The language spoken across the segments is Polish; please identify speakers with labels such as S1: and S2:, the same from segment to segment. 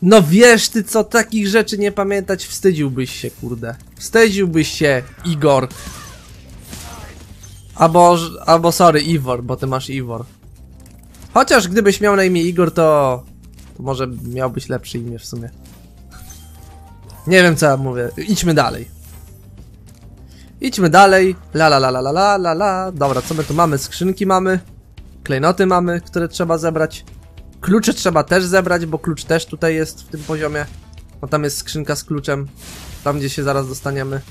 S1: No wiesz ty co, takich rzeczy nie pamiętać, wstydziłbyś się, kurde. Wstydziłbyś się, Igor. Albo sorry, Ivor, bo ty masz Ivor. Chociaż gdybyś miał na imię Igor, to może miałbyś lepsze imię w sumie. Nie wiem co ja mówię, idźmy dalej. Idźmy dalej, la la la la la la la la. Dobra, co my tu mamy? Skrzynki mamy. Klejnoty mamy, które trzeba zebrać. Klucze trzeba też zebrać, bo klucz też tutaj jest w tym poziomie. No tam jest skrzynka z kluczem. Tam gdzie się zaraz dostaniemy.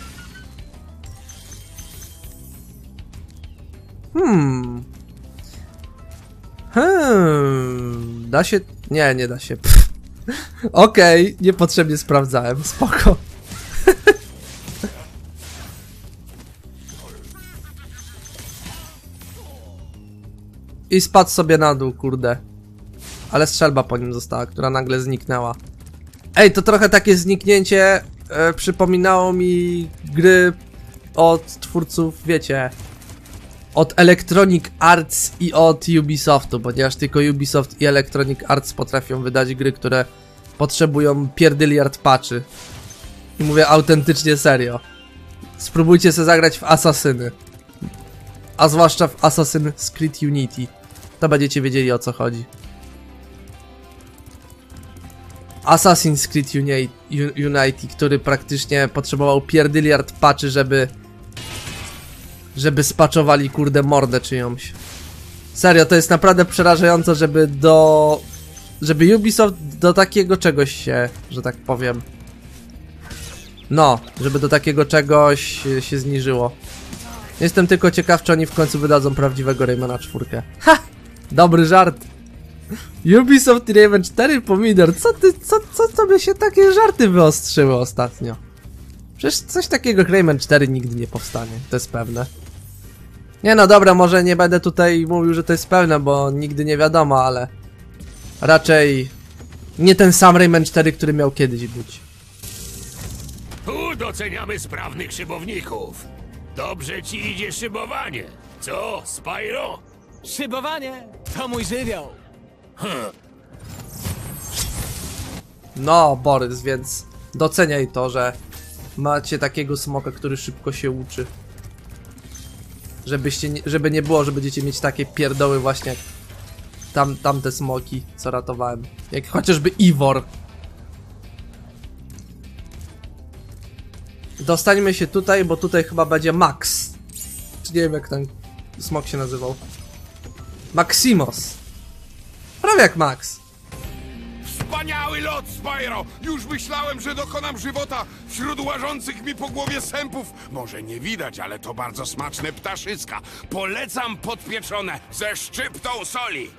S1: Da się... Nie, nie da się. Okej, niepotrzebnie sprawdzałem. Spoko. I spadł sobie na dół, kurde. Ale strzelba po nim została, która nagle zniknęła. Ej, to trochę takie zniknięcie przypominało mi gry od twórców, wiecie, od Electronic Arts i od Ubisoftu, ponieważ tylko Ubisoft i Electronic Arts potrafią wydać gry, które potrzebują pierdyliard patchy. I mówię autentycznie serio. Spróbujcie sobie zagrać w Asasyny. A zwłaszcza w Assassin's Creed Unity. To będziecie wiedzieli o co chodzi. Assassin's Creed Unity, który praktycznie potrzebował pierdyliard patchy, żeby spaczowali kurde mordę czyjąś. Serio, to jest naprawdę przerażające, żeby Ubisoft do takiego czegoś się, że tak powiem. No, żeby do takiego czegoś się zniżyło. Jestem tylko ciekaw, czy oni w końcu wydadzą prawdziwego Raymana 4. Ha! Dobry żart. Ubisoft i Rayman 4 pomidor. Co tobie się takie żarty wyostrzyły ostatnio? Przecież coś takiego jak Rayman 4 nigdy nie powstanie, to jest pewne. Nie no dobra, może nie będę tutaj mówił, że to jest pewne, bo nigdy nie wiadomo, ale raczej nie ten sam Rayman 4, który miał kiedyś być.
S2: Tu doceniamy sprawnych szybowników. Dobrze ci idzie szybowanie. Co, Spyro?
S3: Szybowanie to mój żywioł.
S1: No, Borys, więc doceniaj to, że macie takiego smoka, który szybko się uczy. Żeby nie było, że będziecie mieć takie pierdoły właśnie jak tamte smoki, co ratowałem. Jak chociażby Ivor. Dostańmy się tutaj, bo tutaj chyba będzie Max. Czy nie wiem jak ten smok się nazywał. Maximos. Prawie jak Max.
S4: Wspaniały lot, Spyro! Już myślałem, że dokonam żywota wśród łażących mi po głowie sępów. Może nie widać, ale to bardzo smaczne ptaszyska. Polecam podpieczone ze szczyptą soli.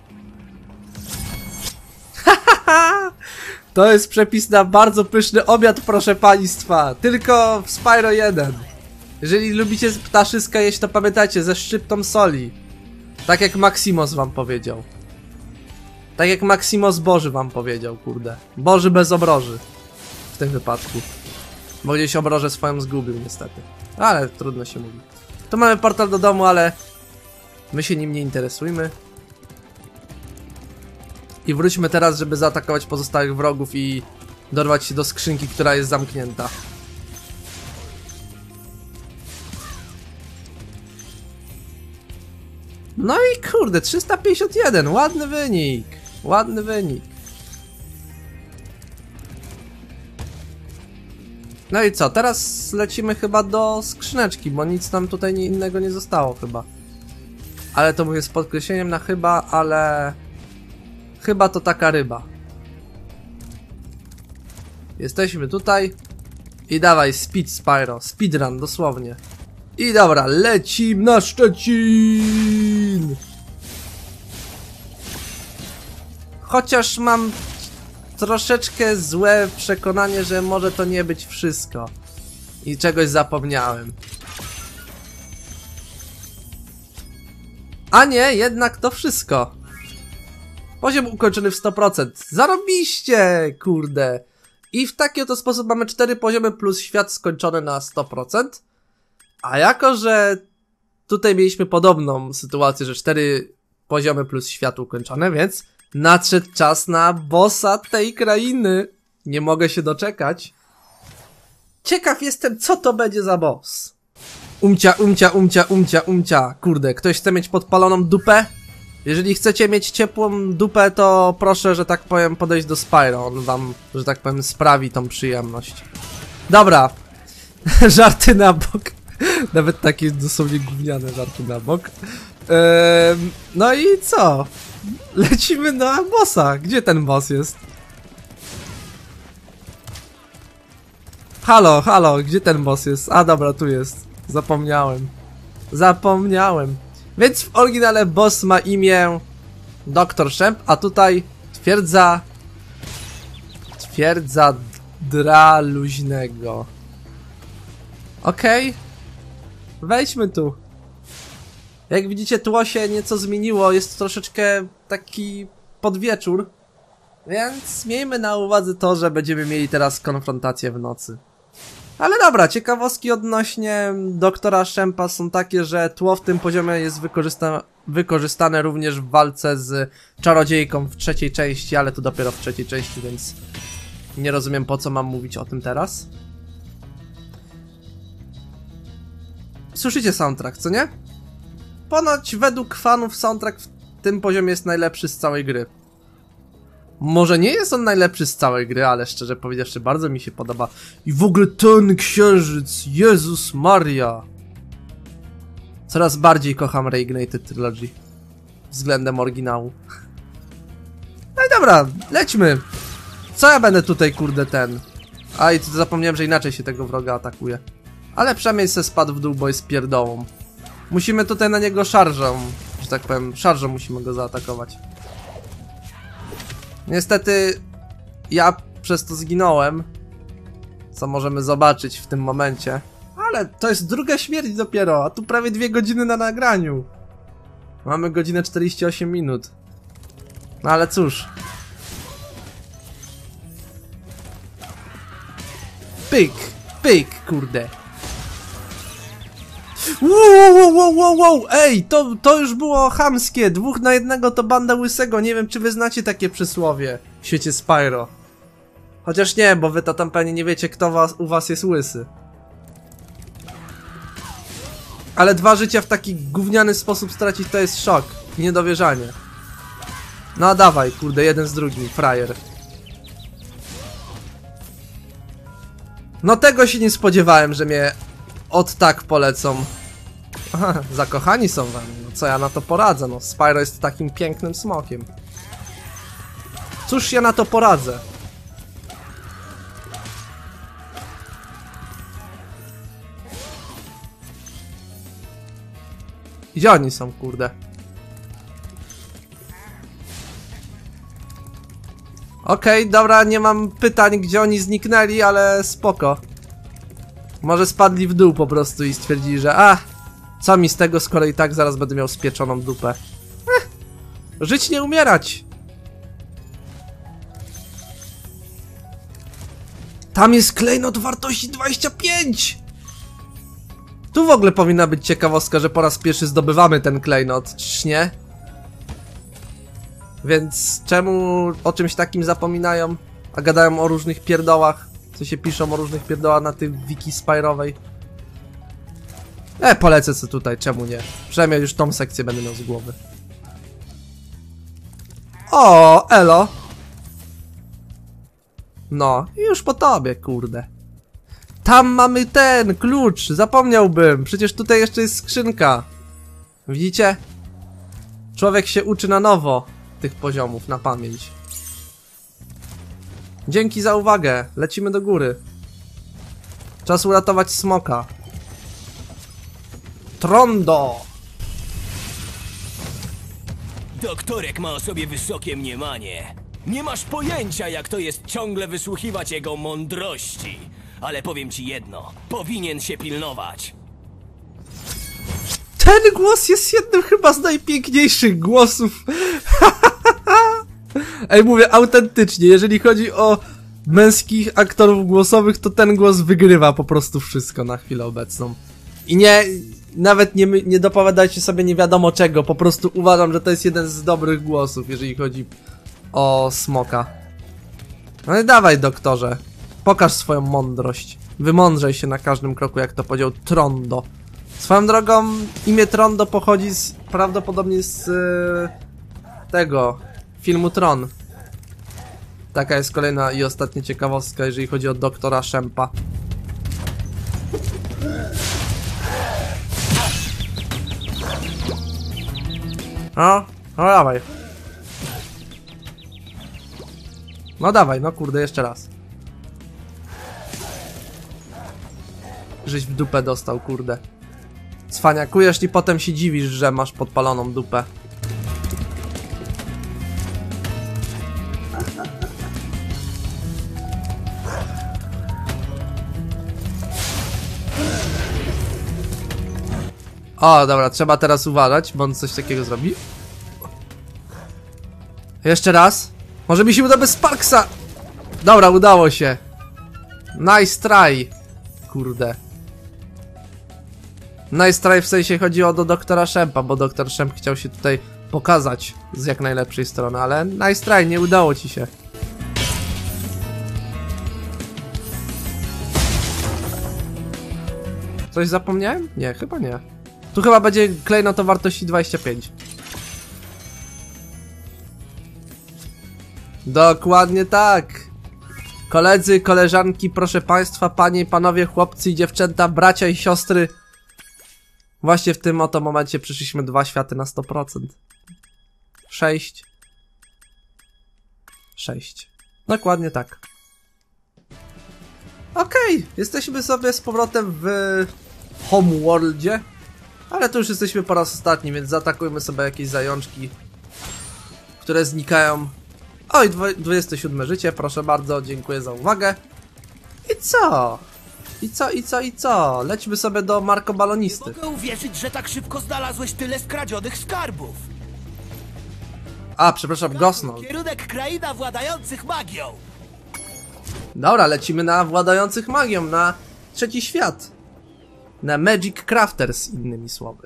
S1: To jest przepis na bardzo pyszny obiad, proszę państwa. Tylko w Spyro 1. Jeżeli lubicie ptaszyska jeść, to pamiętajcie, ze szczyptą soli. Tak jak Maximos wam powiedział. Tak jak Maximos Boży wam powiedział, kurde. Boży bez obroży. W tym wypadku. Bo gdzieś obrożę swoją zgubił niestety. Ale trudno się mówi. Tu mamy portal do domu, ale my się nim nie interesujmy. I wróćmy teraz, żeby zaatakować pozostałych wrogów i dorwać się do skrzynki, która jest zamknięta. No i kurde, 351, ładny wynik. Ładny wynik. No i co, teraz lecimy chyba do skrzyneczki, bo nic nam tutaj innego nie zostało chyba. Ale to mówię z podkreśleniem na chyba, ale... Chyba to taka ryba. Jesteśmy tutaj. I dawaj, speed Spyro, speedrun dosłownie. I dobra, lecimy na Szczecin! Chociaż mam troszeczkę złe przekonanie, że może to nie być wszystko. I czegoś zapomniałem. A nie, jednak to wszystko. Poziom ukończony w 100%. Zarobiście, kurde. I w taki oto sposób mamy 4 poziomy plus świat skończony na 100%. A jako, że tutaj mieliśmy podobną sytuację, że 4 poziomy plus świat ukończone, więc Nadszedł czas na bossa tej krainy. Nie mogę się doczekać. Ciekaw jestem, co to będzie za boss. Umcia. Kurde, ktoś chce mieć podpaloną dupę? Jeżeli chcecie mieć ciepłą dupę, to proszę, że tak powiem, podejść do Spyro. On wam, że tak powiem, sprawi tą przyjemność. Dobra. Żarty na bok. Nawet takie dosłownie gówniane żarty na bok. No i co? Lecimy na bossa. Gdzie ten boss jest? Halo, gdzie ten boss jest? A dobra, tu jest. Zapomniałem. Więc w oryginale boss ma imię Dr. Szemp, a tutaj twierdza Dra Luźnego. Okej. Wejdźmy tu. Jak widzicie, tło się nieco zmieniło, jest troszeczkę taki podwieczór. Więc miejmy na uwadze to, że będziemy mieli teraz konfrontację w nocy. Ale dobra, ciekawostki odnośnie doktora Szempa są takie, że tło w tym poziomie jest wykorzystane również w walce z czarodziejką w trzeciej części, ale to dopiero w trzeciej części, więc nie rozumiem, po co mam mówić o tym teraz. Słyszycie soundtrack, co nie? Ponoć według fanów soundtrack w tym poziomie jest najlepszy z całej gry. Może nie jest on najlepszy z całej gry, ale szczerze powiedziawszy bardzo mi się podoba. I w ogóle ten księżyc, Jezus Maria. Coraz bardziej kocham Reignited Trilogy względem oryginału. No i dobra, lećmy. Co ja będę tutaj, kurde, ten... A i zapomniałem, że inaczej się tego wroga atakuje. Ale przynajmniej se spadł w dół, bo jest pierdołą. Musimy tutaj na niego szarżą, że tak powiem, szarżą musimy go zaatakować. Niestety ja przez to zginąłem, co możemy zobaczyć w tym momencie. Ale to jest druga śmierć dopiero, a tu prawie 2 godziny na nagraniu. Mamy godzinę 48 minut. No ale cóż. Pyk, kurde. Wow, ej, to już było chamskie. 2 na 1 to banda łysego. Nie wiem, czy wy znacie takie przysłowie w świecie Spyro. Chociaż nie, bo wy to tam pewnie nie wiecie, kto u was jest łysy. Ale 2 życia w taki gówniany sposób stracić to jest szok. Niedowierzanie. No dawaj, kurde, jeden z drugim, frajer. No tego się nie spodziewałem, że mnie od tak polecą. Aha, zakochani są we mnie. No co ja na to poradzę? No Spyro jest takim pięknym smokiem. Cóż ja na to poradzę? Gdzie oni są, kurde? Okej, dobra, nie mam pytań, gdzie oni zniknęli, ale spoko. Może spadli w dół po prostu i stwierdzili, że co mi z tego, skoro i tak zaraz będę miał spieczoną dupę. Żyć nie umierać. Tam jest klejnot wartości 25! Tu w ogóle powinna być ciekawostka, że po raz pierwszy zdobywamy ten klejnot, czyż nie? Więc czemu o czymś takim zapominają, a gadają o różnych pierdołach, co się piszą o różnych pierdołach na tym wiki Spyrowej? Polecę co tutaj, czemu nie? Przynajmniej już tą sekcję będę miał z głowy. O, elo! No, i już po tobie, kurde. Tam mamy ten klucz, zapomniałbym, przecież tutaj jeszcze jest skrzynka. Widzicie? Człowiek się uczy na nowo tych poziomów, na pamięć. Dzięki za uwagę, lecimy do góry. Czas uratować smoka. Trondo!
S3: Doktorek ma o sobie wysokie mniemanie. Nie masz pojęcia, jak to jest ciągle wysłuchiwać jego mądrości. Ale powiem ci jedno, powinien się pilnować.
S1: Ten głos jest jednym chyba z najpiękniejszych głosów. Ej, mówię autentycznie, jeżeli chodzi o męskich aktorów głosowych, to ten głos wygrywa po prostu wszystko na chwilę obecną. I nawet nie dopowiadajcie sobie nie wiadomo czego, po prostu uważam, że to jest jeden z dobrych głosów, jeżeli chodzi o smoka. No i dawaj, doktorze. Pokaż swoją mądrość. Wymądrzej się na każdym kroku, jak to powiedział Trondo. Swoją drogą, imię Trondo pochodzi prawdopodobnie z tego filmu Tron. Taka jest kolejna i ostatnia ciekawostka, jeżeli chodzi o doktora Szempa. No dawaj. No dawaj, no kurde, jeszcze raz. Żeś w dupę dostał, kurde. Cwaniakujesz i potem się dziwisz, że masz podpaloną dupę. O, dobra, trzeba teraz uważać, bo on coś takiego zrobi. Jeszcze raz. Może mi się uda bez Sparksa. Dobra, udało się. Nice try. Kurde. Nice try w sensie chodziło do doktora Szempa, bo doktor Szemp chciał się tutaj pokazać z jak najlepszej strony, ale nice try, nie udało ci się. Coś zapomniałem? Nie, chyba nie. Tu chyba będzie klejnot o wartości 25. Dokładnie tak. Koledzy, koleżanki, proszę państwa, panie i panowie, chłopcy i dziewczęta, bracia i siostry. Właśnie w tym oto momencie przyszliśmy 2 światy na 100%. 6. 6. Dokładnie tak. Okej, jesteśmy sobie z powrotem w Homeworldzie. Ale tu już jesteśmy po raz ostatni, więc zaatakujmy sobie jakieś zajączki, które znikają. Oj, 27 życie, proszę bardzo, dziękuję za uwagę. I co? I co? Lećmy sobie do Markobalonisty.
S3: Mogę uwierzyć, że tak szybko znalazłeś tyle skradzionych skarbów.
S1: A, przepraszam, Gosnold.
S3: Kierunek kraina władających magią.
S1: Dobra, lecimy na władających magią, na trzeci świat. Na Magic Crafters, innymi słowy.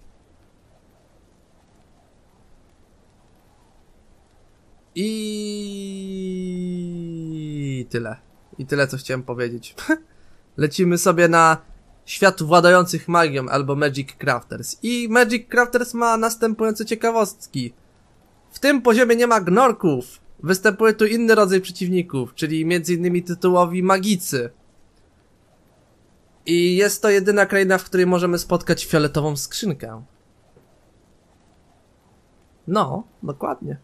S1: I tyle. I tyle, co chciałem powiedzieć. Lecimy sobie na świat władających magią, albo Magic Crafters. I Magic Crafters ma następujące ciekawostki. W tym poziomie nie ma gnorków. Występuje tu inny rodzaj przeciwników, czyli m.in. tytułowi magicy. I jest to jedyna kraina, w której możemy spotkać fioletową skrzynkę. No, dokładnie.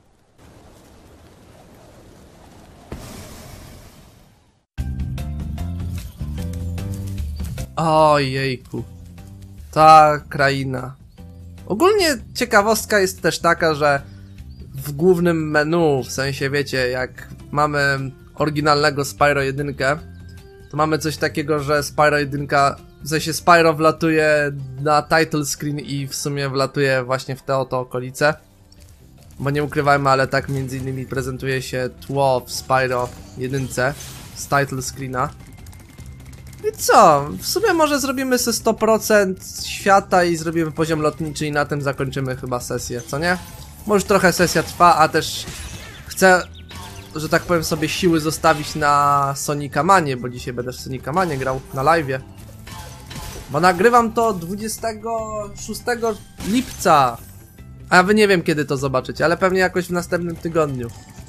S1: Ojejku. Ta kraina. Ogólnie ciekawostka jest też taka, że w głównym menu, w sensie wiecie, jak mamy oryginalnego Spyro 1, to mamy coś takiego, że Spyro 1, w sensie Spyro wlatuje na title screen i w sumie wlatuje właśnie w te oto okolice. Bo nie ukrywajmy, ale tak między innymi prezentuje się tło w Spyro 1 z title screena. I co? W sumie może zrobimy sobie 100% świata i zrobimy poziom lotniczy i na tym zakończymy chyba sesję, co nie? Może trochę sesja trwa, a też chcę, że tak powiem, sobie siły zostawić na Sonika Manie, bo dzisiaj będę w Sonika Manie grał na live'ie. Bo nagrywam to 26 lipca. A wy nie wiem kiedy to zobaczycie, ale pewnie jakoś w następnym tygodniu.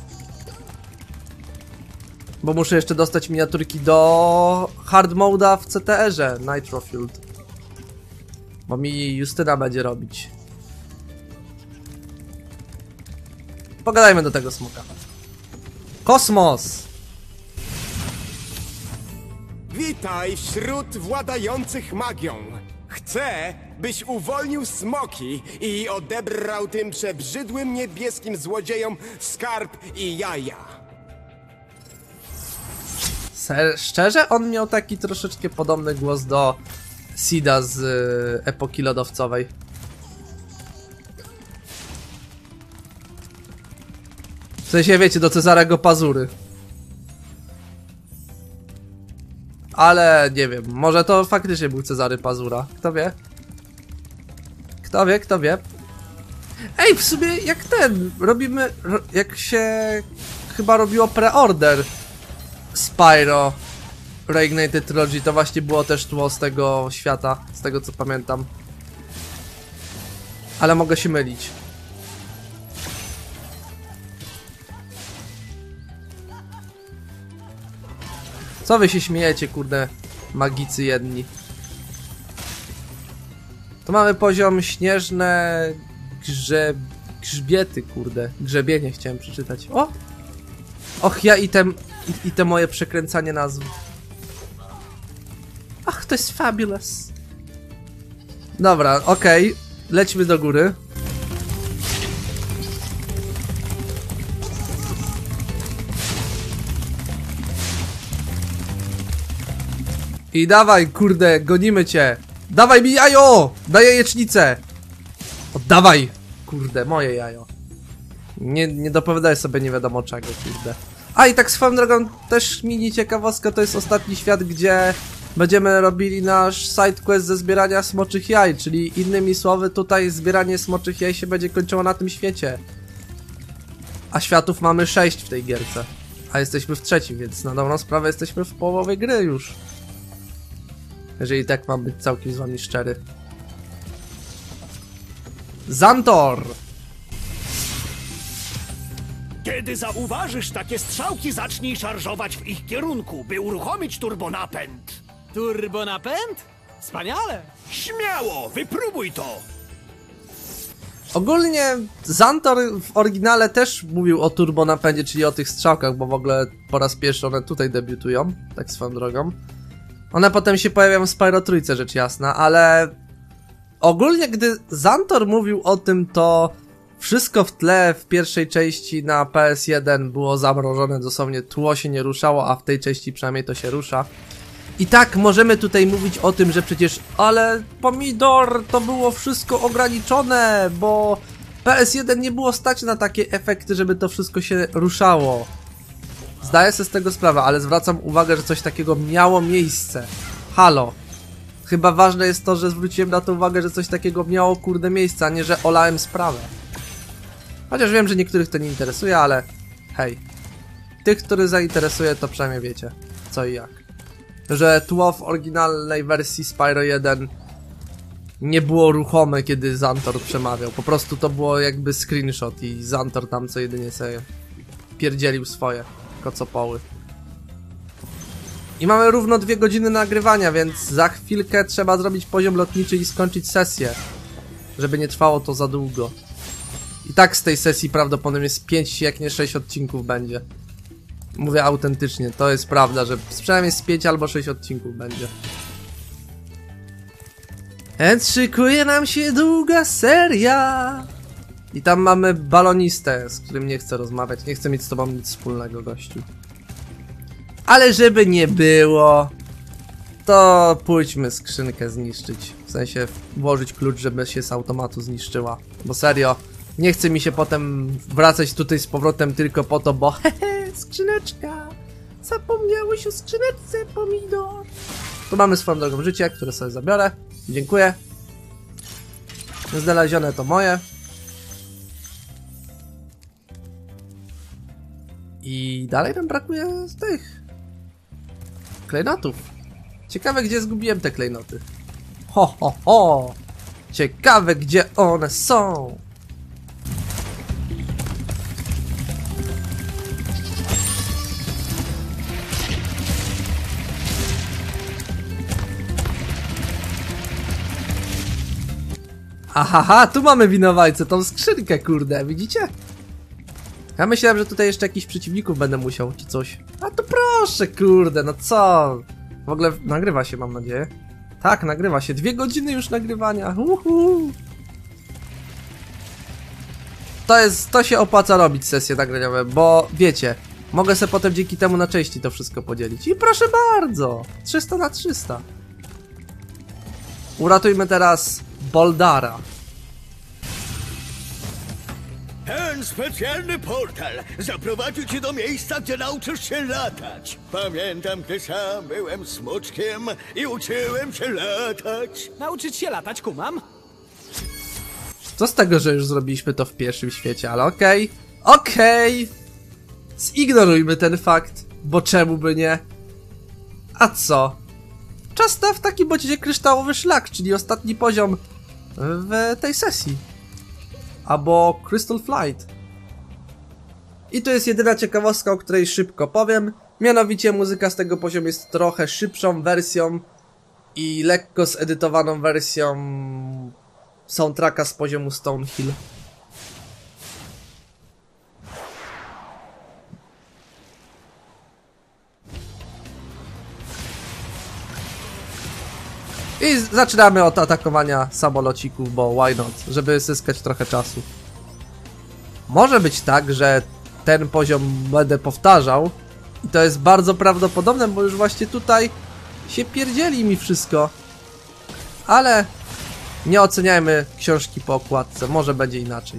S1: Bo muszę jeszcze dostać miniaturki do hard mode'a w CTR-ze Nitro Fueled. Bo mi Justyna będzie robić. Pogadajmy do tego smoka. Kosmos!
S5: Witaj wśród władających magią. Chcę, byś uwolnił smoki i odebrał tym przebrzydłym niebieskim złodziejom skarb i jaja.
S1: Szczerze? On miał taki troszeczkę podobny głos do Sida z epoki lodowcowej. W sensie, wiecie, do Cezarego Pazury. Ale nie wiem, może to faktycznie był Cezary Pazura. Kto wie? Kto wie, kto wie? Ej, w sumie jak robimy, jak się chyba robiło preorder Spyro Reignited Trilogy, to właśnie było też tło z tego świata, z tego co pamiętam. Ale mogę się mylić. Co wy się śmiejecie, kurde, magicy jedni? To mamy poziom śnieżne grzbiety, kurde. Grzebienie chciałem przeczytać. O! Och, ja i te moje przekręcanie nazw. Ach, to jest fabulous. Dobra, okej. Lećmy do góry. I dawaj, kurde, gonimy cię. Dawaj mi jajo! Daj jajecznicę! Oddawaj! Kurde, moje jajo. Nie dopowiadaj sobie nie wiadomo czego, kurde. A i tak swoją drogą też mini ciekawostka, to jest ostatni świat, gdzie będziemy robili nasz sidequest ze zbierania smoczych jaj, czyli innymi słowy tutaj zbieranie smoczych jaj się będzie kończyło na tym świecie. A światów mamy 6 w tej gierce. A jesteśmy w trzecim, więc na dobrą sprawę jesteśmy w połowie gry już. Jeżeli tak mam być całkiem z wami szczery. Zantor!
S6: Kiedy zauważysz takie strzałki, zacznij szarżować w ich kierunku, by uruchomić turbonapęd.
S3: Turbonapęd? Wspaniale!
S6: Śmiało, wypróbuj to!
S1: Ogólnie Zantor w oryginale też mówił o turbonapędzie, czyli o tych strzałkach, bo w ogóle po raz pierwszy one tutaj debiutują, tak swoją drogą. One potem się pojawiają w Spyro Trójce, rzecz jasna, ale ogólnie gdy Zantor mówił o tym, to wszystko w tle w pierwszej części na PS1 było zamrożone, dosłownie tło się nie ruszało, a w tej części przynajmniej to się rusza. I tak możemy tutaj mówić o tym, że przecież, ale Pomidor, to było wszystko ograniczone, bo PS1 nie było stać na takie efekty, żeby to wszystko się ruszało. Zdaję sobie z tego sprawę, ale zwracam uwagę, że coś takiego miało miejsce. Halo. Chyba ważne jest to, że zwróciłem na to uwagę, że coś takiego miało kurde miejsce, a nie, że olałem sprawę. Chociaż wiem, że niektórych to nie interesuje, ale hej. Tych, których zainteresuje, to przynajmniej wiecie, co i jak. Że tło w oryginalnej wersji Spyro 1 nie było ruchome, kiedy Zantor przemawiał. Po prostu to było jakby screenshot i Zantor tam co jedynie sobie pierdzielił swoje kocopoły. I mamy równo 2 godziny nagrywania, więc za chwilkę trzeba zrobić poziom lotniczy i skończyć sesję. Żeby nie trwało to za długo. I tak z tej sesji prawdopodobnie z 5, jak nie 6 odcinków będzie. Mówię autentycznie, to jest prawda, że przynajmniej z 5 albo 6 odcinków będzie. Więc szykuje nam się długa seria. I tam mamy balonistę, z którym nie chcę rozmawiać. Nie chcę mieć z tobą nic wspólnego, gościu. Ale żeby nie było, to pójdźmy skrzynkę zniszczyć. W sensie włożyć klucz, żeby się z automatu zniszczyła. Bo serio, nie chce mi się potem wracać tutaj z powrotem tylko po to, bo hehe, skrzyneczka. Zapomniałeś o skrzyneczce, Pomidor. Tu mamy swoją drogą życie, które sobie zabiorę. Dziękuję. Znalezione to moje. I dalej nam brakuje tych klejnotów. Ciekawe, gdzie zgubiłem te klejnoty. Ho, ho, ho! Ciekawe, gdzie one są. Ahaha, tu mamy winowajcę, tą skrzynkę, kurde, widzicie? Ja myślałem, że tutaj jeszcze jakichś przeciwników będę musiał, czy coś. A to proszę, kurde, no co? W ogóle nagrywa się, mam nadzieję. Tak, nagrywa się. 2 godziny już nagrywania. To się opłaca robić sesje nagraniowe, bo wiecie, mogę sobie potem dzięki temu na części to wszystko podzielić. I proszę bardzo, 300 na 300. Uratujmy teraz Boldara.
S6: Ten specjalny portal zaprowadzi cię do miejsca, gdzie nauczysz się latać. Pamiętam, gdy sam byłem smoczkiem i uczyłem się latać.
S3: Nauczyć się latać, kumam?
S1: Co z tego, że już zrobiliśmy to w pierwszym świecie, ale okej. Okej! Zignorujmy ten fakt, bo czemu by nie? A co? Czas na w takim bądź kryształowy szlak, czyli ostatni poziom w tej sesji. Albo Crystal Flight. I to jest jedyna ciekawostka, o której szybko powiem. Mianowicie muzyka z tego poziomu jest trochę szybszą wersją i lekko zedytowaną wersją soundtracka z poziomu Stonehill. I zaczynamy od atakowania samolocików, bo why not, żeby zyskać trochę czasu. Może być tak, że ten poziom będę powtarzał i to jest bardzo prawdopodobne, bo już właśnie tutaj się pierdzieli mi wszystko. Ale nie oceniajmy książki po okładce, może będzie inaczej.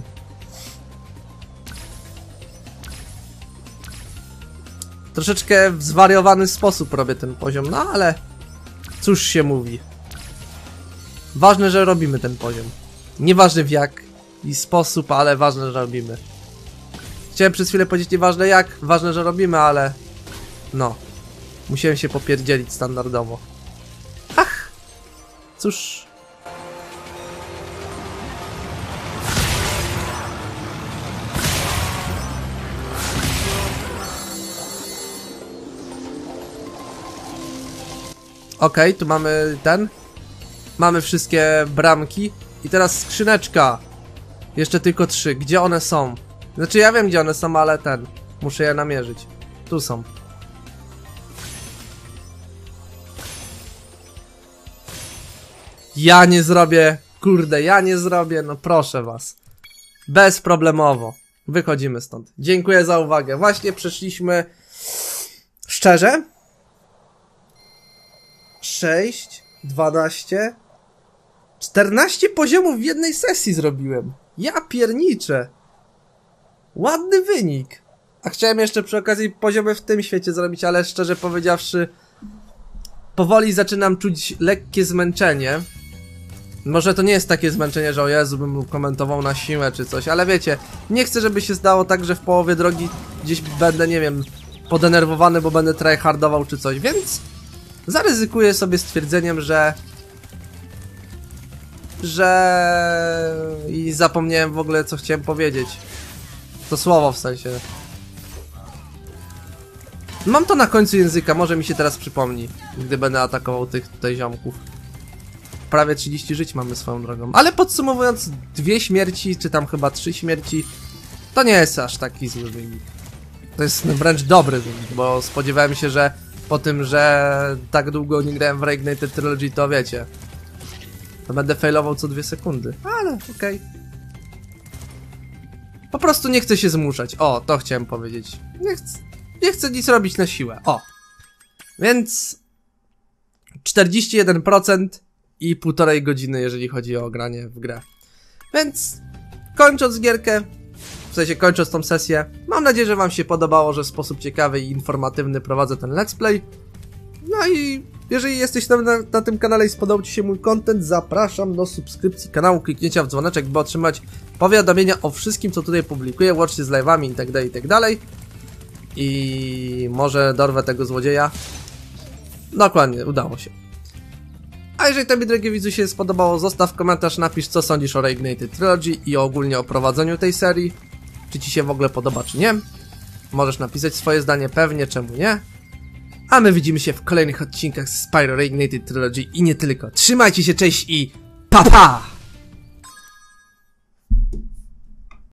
S1: Troszeczkę w zwariowany sposób robię ten poziom, no ale cóż się mówi. Ważne, że robimy ten poziom. Nieważne w jaki sposób, ale ważne, że robimy. Chciałem przez chwilę powiedzieć nieważne jak, ważne, że robimy, ale... No. Musiałem się popierdzielić standardowo. Ach! Cóż... Okej, tu mamy ten. Mamy wszystkie bramki. I teraz skrzyneczka. Jeszcze tylko 3. Gdzie one są? Znaczy ja wiem gdzie one są, ale ten. Muszę je namierzyć. Tu są. Ja nie zrobię. Kurde, ja nie zrobię. No proszę was. Bezproblemowo. Wychodzimy stąd. Dziękuję za uwagę. Właśnie przeszliśmy... Szczerze? 6, 12... 14 poziomów w jednej sesji zrobiłem. Ja pierniczę. Ładny wynik. A chciałem jeszcze przy okazji poziomy w tym świecie zrobić, ale szczerze powiedziawszy powoli zaczynam czuć lekkie zmęczenie. Może to nie jest takie zmęczenie, że o Jezu bym komentował na siłę czy coś, ale wiecie, nie chcę żeby się zdało tak, że w połowie drogi gdzieś będę, nie wiem, podenerwowany, bo będę tryhardował czy coś, więc zaryzykuję sobie stwierdzeniem, że i zapomniałem w ogóle co chciałem powiedzieć. To słowo w sensie. Mam to na końcu języka, może mi się teraz przypomni, gdy będę atakował tych tutaj ziomków. Prawie 30 żyć mamy swoją drogą. Ale podsumowując, 2 śmierci, czy tam chyba 3 śmierci, to nie jest aż taki zły wynik. To jest wręcz dobry wynik, bo spodziewałem się, że po tym, że tak długo nie grałem w Reignited Trilogy, to wiecie, to będę failował co 2 sekundy, ale okej. Po prostu nie chcę się zmuszać. O, to chciałem powiedzieć. Nie chcę nic robić na siłę. O. Więc 41% i 1,5 godziny, jeżeli chodzi o granie w grę. Więc kończąc gierkę, w sensie kończąc tą sesję, mam nadzieję, że wam się podobało, że w sposób ciekawy i informatywny prowadzę ten let's play. No i jeżeli jesteś na tym kanale i spodobał ci się mój content, zapraszam do subskrypcji kanału, kliknięcia w dzwoneczek, by otrzymać powiadomienia o wszystkim, co tutaj publikuję, łącznie z live'ami itd., itd. I może dorwę tego złodzieja. Dokładnie, udało się. A jeżeli tobie, drogi widzu, się spodobało, zostaw komentarz, napisz co sądzisz o Reignited Trilogy i ogólnie o prowadzeniu tej serii. Czy ci się w ogóle podoba, czy nie. Możesz napisać swoje zdanie, pewnie, czemu nie. A my widzimy się w kolejnych odcinkach z Spyro Reignited Trilogy i nie tylko. Trzymajcie się, cześć i pa pa!